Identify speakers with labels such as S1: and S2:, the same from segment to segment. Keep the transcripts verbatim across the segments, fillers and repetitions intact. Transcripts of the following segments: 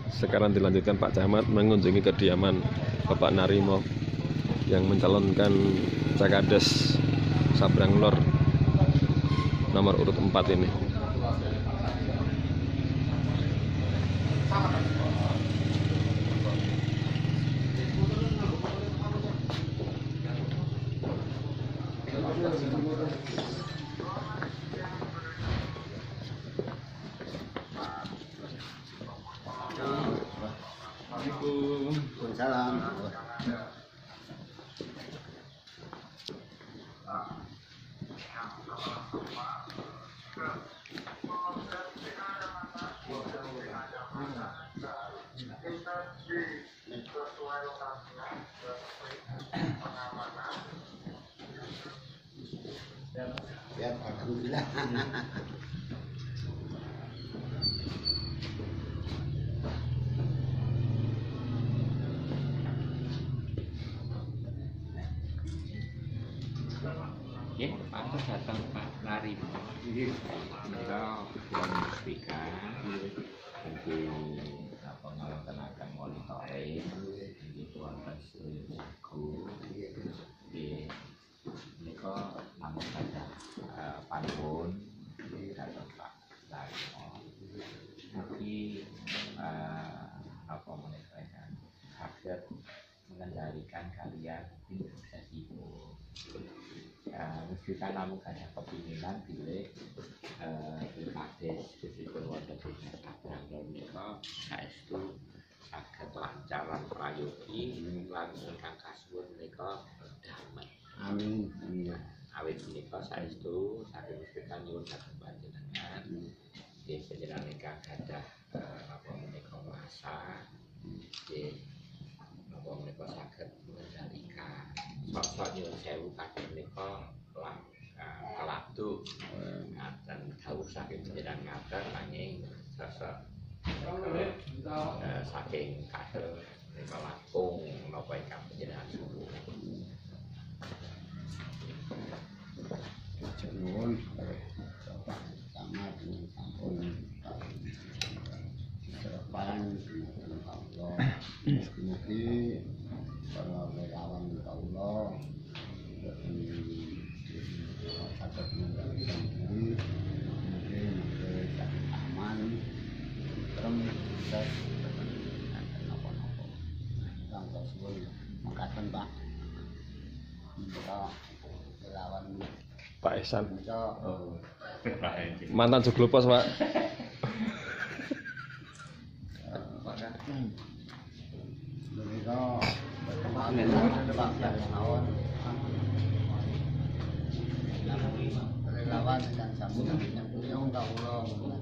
S1: Sekarang dilanjutkan Pak Camat mengunjungi kediaman Bapak Narimo yang mencalonkan Cakades Sabrang Lor nomor urut empat ini.
S2: Waalaikumsalam. Ya, alhamdulillah.
S3: Ya, Pak datang Pak Narimo. Kita belum speaker, mungkin apa melaksanakan monitoring, di kualitas buku, di mereka namun saja pantun di datang Pak Narimo. Mungkin apa menyampaikan agar mengendalikan karya Indonesia Timur. Kita namun ada kepinginan pilih Cakades meskipun wonten Desa Sabrang Lor menika saestu saged lancaran prayogi lan ingkang kasuwun menika damai.
S2: Amin. Iya.
S3: Awit menika saestu saking sekitar nyuwun dhateng panjenengan nggih panjenengan ingkang gadah apa menika masa nggih napa menika saged mengendalikan sosok nyuwun sewu kadang menika lang keladuk ngaten dawuh saking panjenengan ngaten nanging sosok saking kader menika langkung napa ingkang panjenengan suwun.
S2: Nuwun Bapak Camat sampun serapan Allah. Mugi para relawan Allah saged mengendalikan diri, mungkin saged aman, terus bisa napa-napa. Langkah suwun mekaten Pak. Kita relawan
S1: Pak Ihsan,
S2: kita
S1: mantan Juglopos Pak.
S2: mereka berkembang relawan dan sambut yang beliau enggak Allah.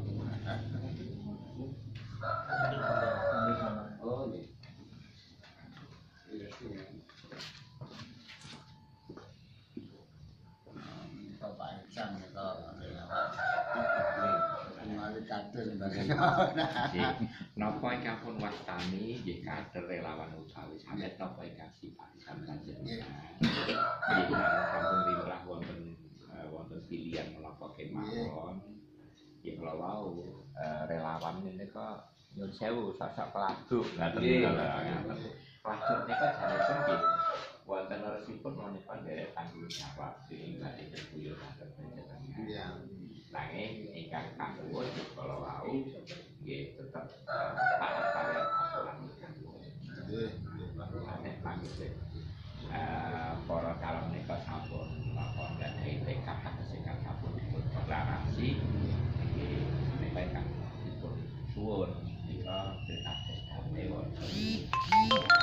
S2: Bapak Ihsan itu relawan kembali kader
S3: Napa ingkang pun wastani nggih kader relawan utawi samet napa ingkang sifat sampeyan jenengan. Nggih sampun limrah wonten wonten pilihan menapa kemawon. Nggih kula wau relawan menika nyuwun sewu sosok peladuk ngaten ngaten. Peladuk menika janipun nggih wonten resipun menika nderek tanggung jawab ing badhe dipuyuh ngaten panjenengan.
S2: Iya.
S3: Nanging ingkang kanggo kala wau nggih tetep taat kaliyan aturan kanggo.
S2: Nggih,
S3: Nek panggih para calon menika sampun lapor dadi tekad kasekat sampun dipun deklarasi nggih menika ingkang dipun suwun menika Cakades damai wonten